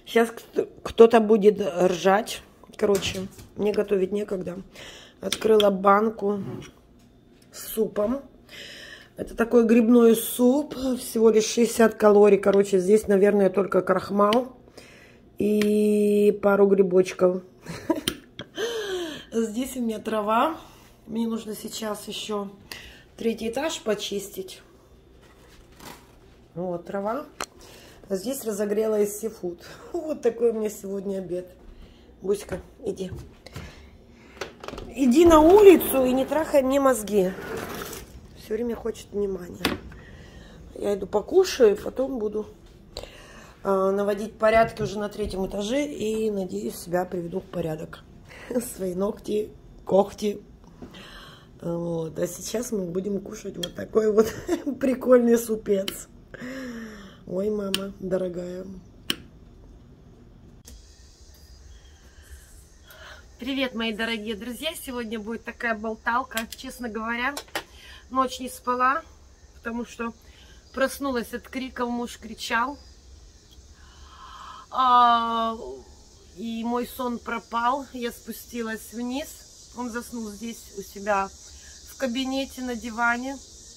Сейчас кто-то будет ржать. Короче, мне готовить некогда. Открыла банку с супом. Это такой грибной суп. Всего лишь 60 калорий. Короче, здесь, наверное, только крахмал и пару грибочков. Здесь у меня трава. Мне нужно сейчас еще 3-й этаж почистить. Вот трава. А здесь разогрелась сифуд. Вот такой у меня сегодня обед. Буська, иди. Иди на улицу и не трахай мне мозги. Все время хочет внимания. Я иду покушаю, потом буду наводить порядки уже на 3-м этаже. И, надеюсь, себя приведу в порядок. Свои ногти, когти. Вот. А сейчас мы будем кушать вот такой вот прикольный супец. Ой, мама, дорогая. Привет, мои дорогие друзья. Сегодня будет такая болталка. Честно говоря, ночь не спала, потому что проснулась от криков. Муж кричал. И мой сон пропал. Я спустилась вниз. Он заснул здесь у себя в кабинете на диване.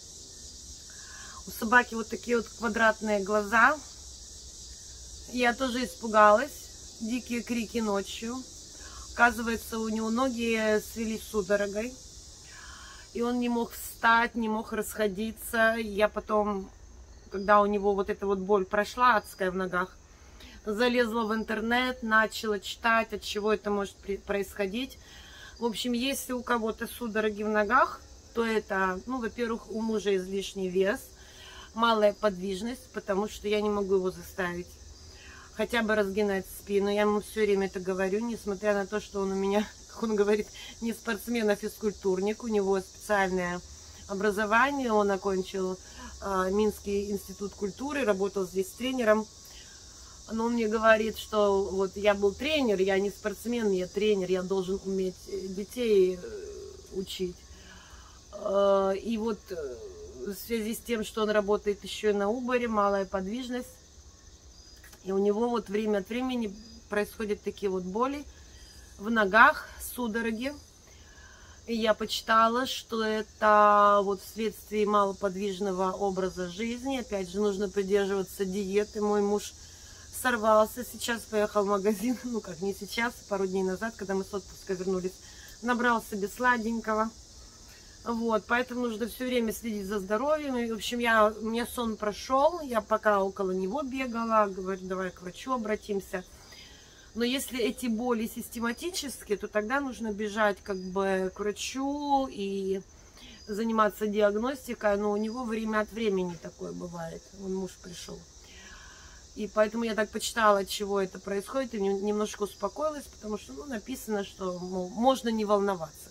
У собаки вот такие вот квадратные глаза. Я тоже испугалась. Дикие крики ночью. Оказывается, у него ноги свелись судорогой. И он не мог встать, не мог расходиться. Я потом, когда у него вот эта вот боль прошла, адская в ногах, залезла в интернет, начала читать, от чего это может происходить. В общем, если у кого-то судороги в ногах, то это, ну, во-первых, у мужа излишний вес, малая подвижность, потому что я не могу его заставить хотя бы разгинать спину. Я ему все время это говорю, несмотря на то, что он у меня, как он говорит, не спортсмен, а физкультурник. У него специальное образование, он окончил Минский институт культуры, работал здесь тренером. Но он мне говорит, что вот я был тренер, я не спортсмен, я тренер, я должен уметь детей учить. И вот в связи с тем, что он работает еще и на Уборе, малая подвижность, и у него вот время от времени происходят такие вот боли в ногах, судороги. И я почитала, что это вот вследствие малоподвижного образа жизни. Опять же, нужно придерживаться диеты. Мой муж сорвался, сейчас поехал в магазин, ну как не сейчас, пару дней назад, когда мы с отпуска вернулись, набрал себе сладенького. Вот, поэтому нужно все время следить за здоровьем. И, в общем, у меня сон прошел, я пока около него бегала, говорю, давай к врачу обратимся. Но если эти боли систематические, то тогда нужно бежать как бы к врачу и заниматься диагностикой. Но у него время от времени такое бывает. Вон муж пришел. И поэтому я так почитала, от чего это происходит, и немножко успокоилась, потому что, ну, написано, что, мол, можно не волноваться.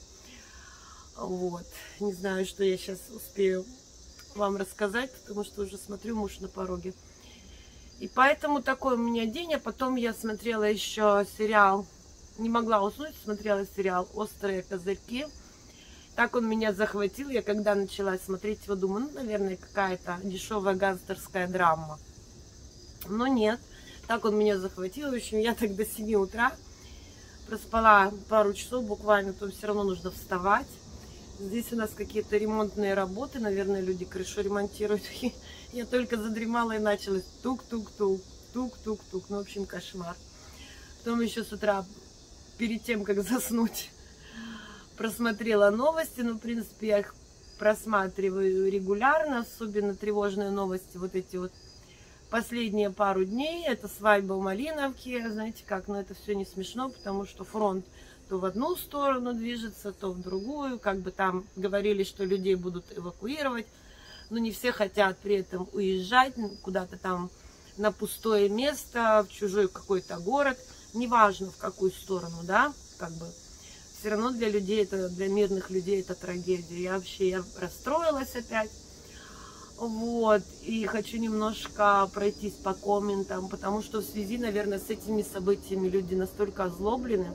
Вот, не знаю, что я сейчас успею вам рассказать, потому что уже смотрю, муж на пороге. И поэтому такой у меня день, а потом я смотрела еще сериал, не могла уснуть, смотрела сериал «Острые козырьки». Так он меня захватил, я когда начала смотреть его, думаю, ну, наверное, какая-то дешевая гангстерская драма. Но нет, так он меня захватил, в общем, я так до 7 утра проспала пару часов буквально, то все равно нужно вставать. Здесь у нас какие-то ремонтные работы, наверное, люди крышу ремонтируют. И я только задремала и началась тук-тук-тук, тук-тук-тук. Ну, в общем, кошмар. Потом еще с утра, перед тем, как заснуть, просмотрела новости. Ну, в принципе, я их просматриваю регулярно, особенно тревожные новости, вот эти вот последние пару дней. Это свадьба в Малиновке, знаете как, но это все не смешно, потому что фронт то в одну сторону движется, то в другую. Как бы там говорили, что людей будут эвакуировать, но не все хотят при этом уезжать куда-то там на пустое место, в чужой какой-то город. Неважно, в какую сторону, да, как бы. Все равно для людей, для мирных людей это трагедия. Я расстроилась опять. Вот, и хочу немножко пройтись по комментам, потому что в связи, наверное, с этими событиями люди настолько озлоблены,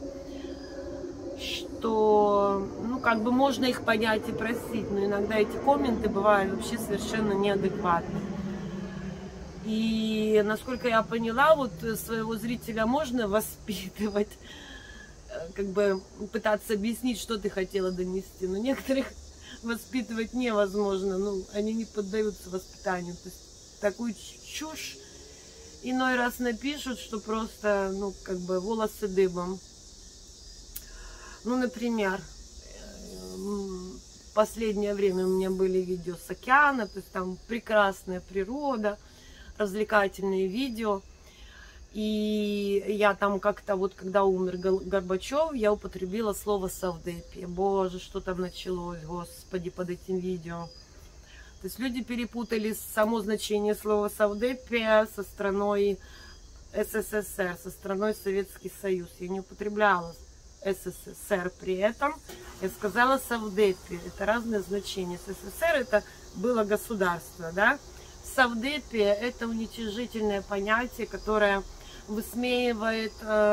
что, ну, как бы можно их понять и простить, но иногда эти комменты бывают вообще совершенно неадекватны. И, насколько я поняла, вот своего зрителя можно воспитывать, как бы пытаться объяснить, что ты хотела донести, но некоторых воспитывать невозможно, ну, они не поддаются воспитанию, то есть такую чушь иной раз напишут, что просто, ну, как бы волосы дыбом. Ну, например, в последнее время у меня были видео с океана, то есть там прекрасная природа, развлекательные видео. И я там как-то вот, когда умер Горбачев, я употребила слово «савдепия». Боже, что там началось, господи, под этим видео. То есть люди перепутали само значение слова «савдепия» со страной СССР, со страной Советский Союз. Я не употребляла СССР при этом. Я сказала «савдепия». Это разные значения. СССР это было государство, да? Савдепия это уничижительное понятие, которое высмеивает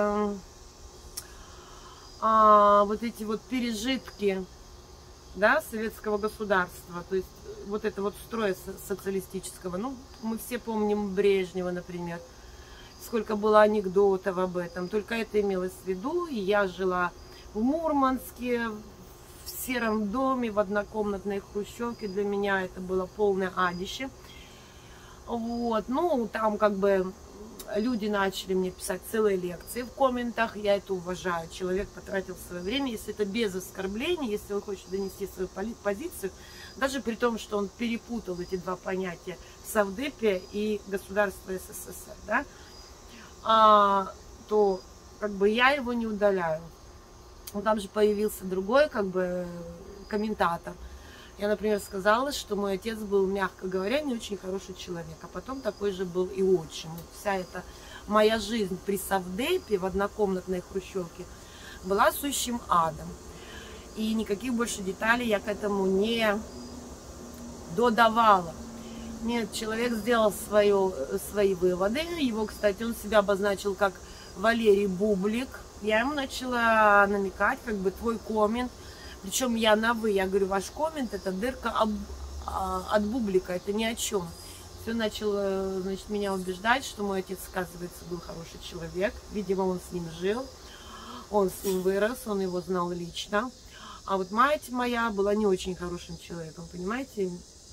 вот эти вот пережитки, да, советского государства, то есть вот это вот строя социалистического. Ну, мы все помним Брежнева, например, сколько было анекдотов об этом, только это имелось в виду. И я жила в Мурманске, в сером доме, в однокомнатной хрущевке, для меня это было полное адище. Вот, ну, там как бы люди начали мне писать целые лекции в комментах, я это уважаю, человек потратил свое время, если это без оскорблений, если он хочет донести свою позицию, даже при том, что он перепутал эти два понятия, савдепия и государство СССР, да, то как бы я его не удаляю. Но там же появился другой как бы комментатор. Я, например, сказала, что мой отец был, мягко говоря, не очень хороший человек, а потом такой же был и отчим. Вся эта моя жизнь при савдепе в однокомнатной хрущевке была сущим адом. И никаких больше деталей я к этому не додавала. Нет, человек сделал свои выводы. Его, кстати, он себя обозначил как Валерий Бублик. Я ему начала намекать, как бы твой коммент. Причем я на «вы», я говорю, ваш коммент это дырка от бублика, это ни о чем. Все начало, значит, меня убеждать, что мой отец, оказывается, был хороший человек. Видимо, он с ним жил, он с ним вырос, он его знал лично. А вот мать моя была не очень хорошим человеком, понимаете?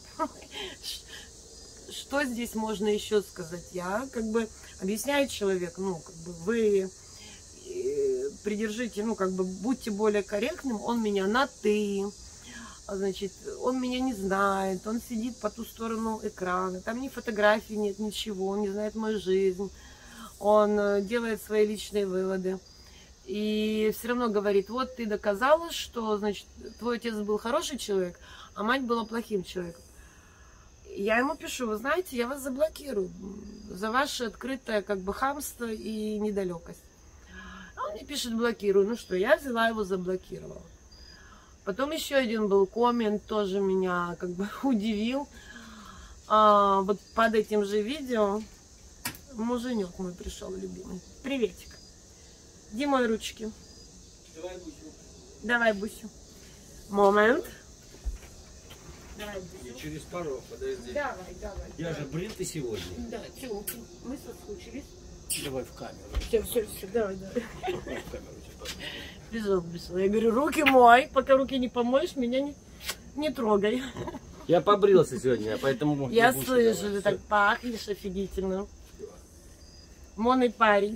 Что здесь можно еще сказать? Я как бы объясняю человеку, ну, как бы вы... придержите, ну, как бы, будьте более корректным, он меня на «ты», значит, он меня не знает, он сидит по ту сторону экрана, там ни фотографий нет, ничего, он не знает мою жизнь, он делает свои личные выводы, и все равно говорит, вот ты доказала, что, значит, твой отец был хороший человек, а мать была плохим человеком. Я ему пишу, вы знаете, я вас заблокирую за ваше открытое, как бы, хамство и недалекость. Он мне пишет, блокирую. Ну что, я взяла его, заблокировала. Потом еще один был коммент, тоже меня как бы удивил. Вот под этим же видео муженек мой пришел, любимый. Приветик. Где мои ручки? Давай Бусю. Давай Бусю. Момент. Давай Бусю. И через пару, подожди. Давай. Я же бритый сегодня. Да, тёлки. Мы соскучились. Давай в камеру. Все, давай. Давай в камеру. Бежал. Я говорю, руки мой, пока руки не помоешь, меня не трогай. Я побрился сегодня, поэтому... Я слышу, ты так пахнешь офигительно. Монный парень.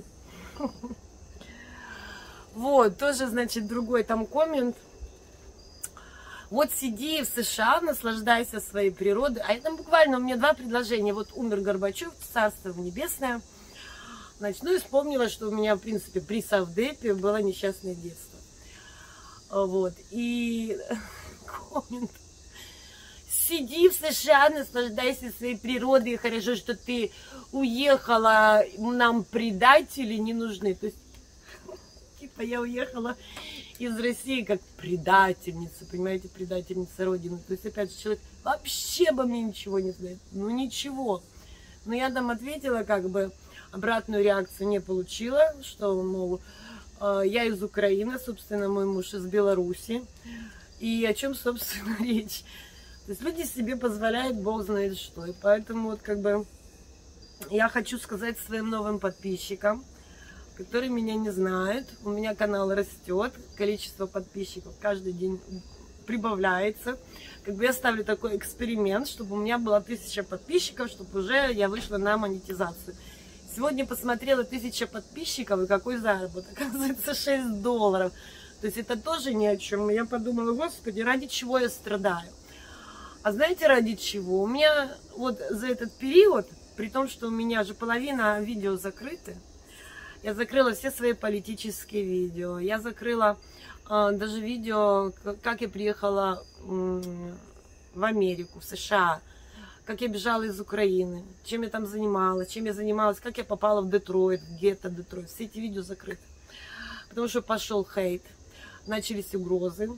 Вот, тоже, значит, другой там коммент. Вот сиди в США, наслаждайся своей природой. А это буквально у меня два предложения. Вот умер Горбачев, царство небесное. Значит, ну и вспомнила, что у меня, в принципе, при савдепе было несчастное детство. Вот. И коммент. Сиди в США, наслаждайся своей природой. Хорошо, что ты уехала, нам предатели не нужны. То есть, типа, я уехала из России как предательница, понимаете, предательница Родины. То есть, опять же, человек вообще обо мне ничего не знает. Ну, ничего. Но я там ответила, как бы, обратную реакцию не получила, что, мол, я из Украины, собственно, мой муж из Беларуси. И о чем, собственно, речь? То есть люди себе позволяют бог знает что. И поэтому вот как бы я хочу сказать своим новым подписчикам, которые меня не знают. У меня канал растет, количество подписчиков каждый день прибавляется. Как бы я ставлю такой эксперимент, чтобы у меня было 1000 подписчиков, чтобы уже я вышла на монетизацию. Сегодня посмотрела 1000 подписчиков, и какой заработок? Оказывается, $6. То есть это тоже ни о чем. Я подумала, господи, ради чего я страдаю? А знаете, ради чего? У меня вот за этот период, при том, что у меня же половина видео закрыты, я закрыла все свои политические видео, я закрыла даже видео, как я приехала в Америку, в США, как я бежала из Украины, чем я там занималась, как я попала в Детройт, в гетто Детройт. Все эти видео закрыты, потому что пошел хейт, начались угрозы.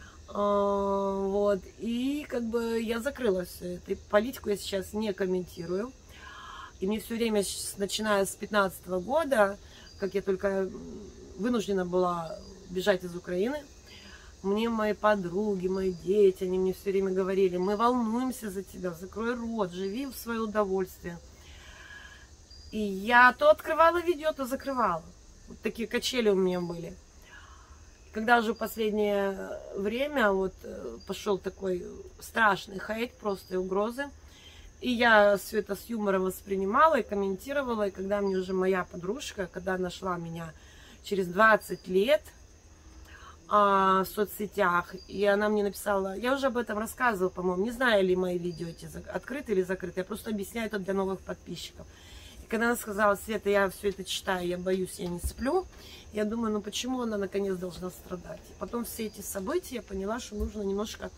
Вот, и как бы я закрыла все это. И политику я сейчас не комментирую. И мне все время, начиная с 2015 года, как я только вынуждена была бежать из Украины, мне мои подруги, мои дети, они мне все время говорили: мы волнуемся за тебя, закрой рот, живи в свое удовольствие. И я то открывала видео, то закрывала. Вот такие качели у меня были. Когда уже в последнее время вот пошел такой страшный хейт, просто и угрозы, и я все это с юмором воспринимала и комментировала, и когда мне уже моя подружка, когда нашла меня через 20 лет в соцсетях, и она мне написала, я уже об этом рассказывала, по-моему, не знаю, ли мои видео эти открыты или закрыты, я просто объясняю это для новых подписчиков. И когда она сказала: Света, я все это читаю, я боюсь, я не сплю, я думаю, ну почему она наконец должна страдать? И потом все эти события я поняла, что нужно немножко,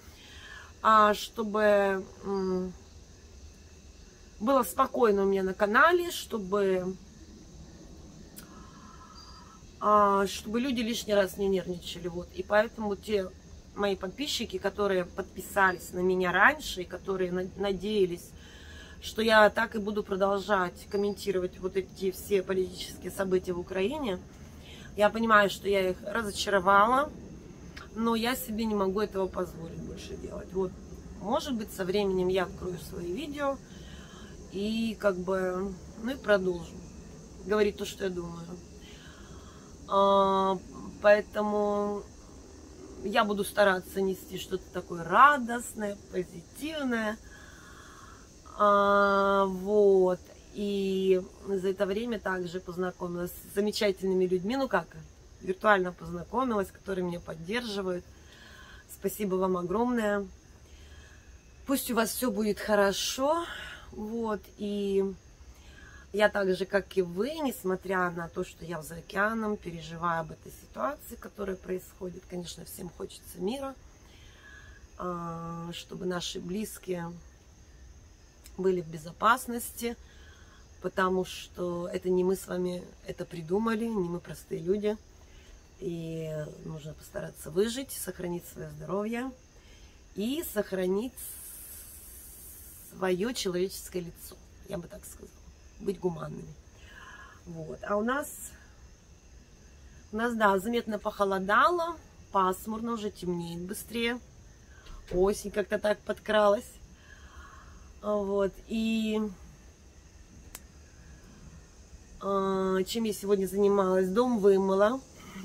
чтобы было спокойно у меня на канале, чтобы люди лишний раз не нервничали. Вот. И поэтому те мои подписчики, которые подписались на меня раньше, и которые надеялись, что я так и буду продолжать комментировать вот эти все политические события в Украине, я понимаю, что я их разочаровала, но я себе не могу этого позволить больше делать. Вот. Может быть, со временем я открою свои видео и как бы, ну и продолжу говорить то, что я думаю. Поэтому я буду стараться нести что-то такое радостное, позитивное. Вот. И за это время также познакомилась с замечательными людьми, ну как, виртуально познакомилась, которые меня поддерживают. Спасибо вам огромное. Пусть у вас все будет хорошо. Вот. И я так же, как и вы, несмотря на то, что я за океаном, переживаю об этой ситуации, которая происходит. Конечно, всем хочется мира, чтобы наши близкие были в безопасности, потому что это не мы с вами это придумали, не мы простые люди. И нужно постараться выжить, сохранить свое здоровье и сохранить свое человеческое лицо, я бы так сказала. Быть гуманными. Вот. А у нас, да, заметно похолодало, пасмурно, уже темнеет быстрее. Осень как-то так подкралась. Вот. И чем я сегодня занималась? Дом вымыла.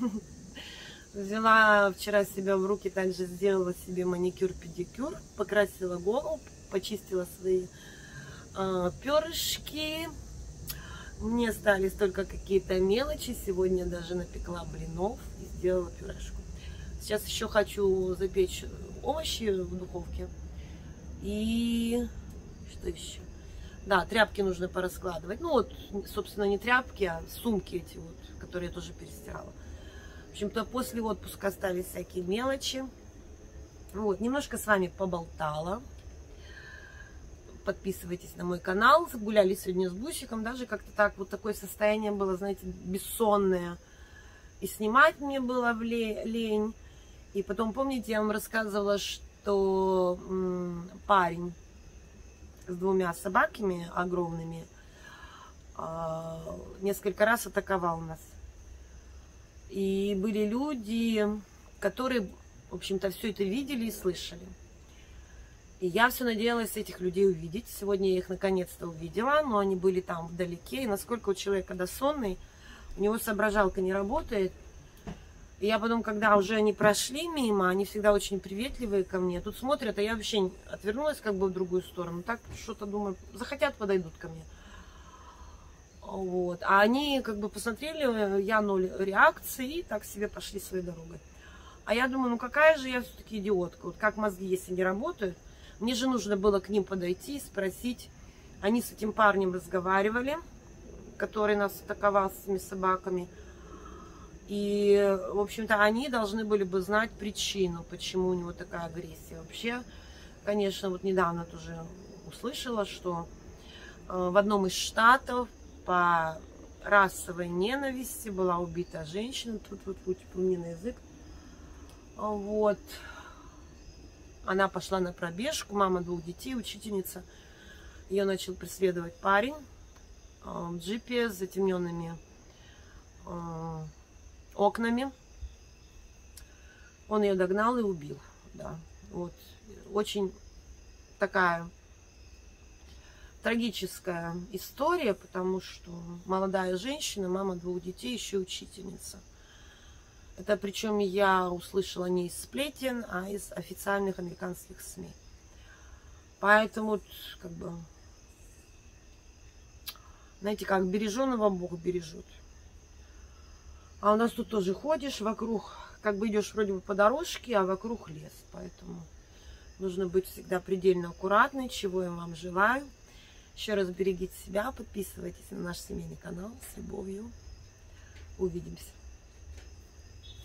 Взяла вчера себя в руки, также сделала себе маникюр-педикюр, покрасила голову, почистила свои перышки. Мне остались только какие-то мелочи. Сегодня даже напекла блинов и сделала пюрешку. Сейчас еще хочу запечь овощи в духовке. И что еще? Да, тряпки нужно пораскладывать. Ну вот, собственно, не тряпки, а сумки эти вот, которые я тоже перестирала. В общем-то, после отпуска остались всякие мелочи. Вот, немножко с вами поболтала. Подписывайтесь на мой канал. Гуляли сегодня с Бусиком. Даже как-то так, вот такое состояние было, знаете, бессонное. И снимать мне было лень. И потом, помните, я вам рассказывала, что парень с 2 собаками огромными несколько раз атаковал нас. И были люди, которые, в общем-то, все это видели и слышали. И я все надеялась этих людей увидеть. Сегодня я их наконец-то увидела, но они были там вдалеке. И насколько у человека, когда сонный, у него соображалка не работает. И я потом, когда уже они прошли мимо, они всегда очень приветливые ко мне. Тут смотрят, а я вообще отвернулась как бы в другую сторону. Так что-то думаю, захотят, подойдут ко мне. Вот. А они как бы посмотрели, я 0 реакции, и так себе пошли своей дорогой. А я думаю, ну какая же я все-таки идиотка. Вот как мозги, если не работают. Мне же нужно было к ним подойти, спросить. Они с этим парнем разговаривали, который нас атаковал с этими собаками. И, в общем-то, они должны были бы знать причину, почему у него такая агрессия. Вообще, конечно, вот недавно тоже услышала, что в одном из штатов по расовой ненависти была убита женщина. Тут типа мне на язык. Вот. Она пошла на пробежку, мама 2 детей, учительница. Ее начал преследовать парень в джипе с затемненными окнами. Он ее догнал и убил. Да. Вот. Очень такая трагическая история, потому что молодая женщина, мама 2 детей, еще учительница. Это причем я услышала не из сплетен, а из официальных американских СМИ. Поэтому, как бы, знаете, как береженого Бог бережет. А у нас тут тоже ходишь вокруг, как бы идешь вроде бы по дорожке, а вокруг лес. Поэтому нужно быть всегда предельно аккуратной, чего я вам желаю. Еще раз берегите себя, подписывайтесь на наш семейный канал. С любовью. Увидимся.